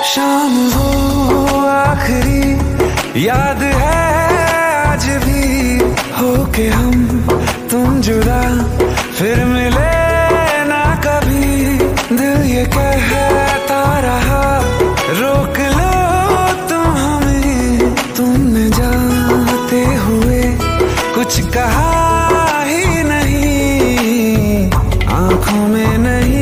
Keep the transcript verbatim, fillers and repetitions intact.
शाम हो आखिरी याद है आज भी, हो के हम तुम जुदा फिर मिले ना कभी। दिल ये कहता रहा रोक लो तुम हमें, तुमने जाते हुए कुछ कहा ही नहीं, आंखों में नहीं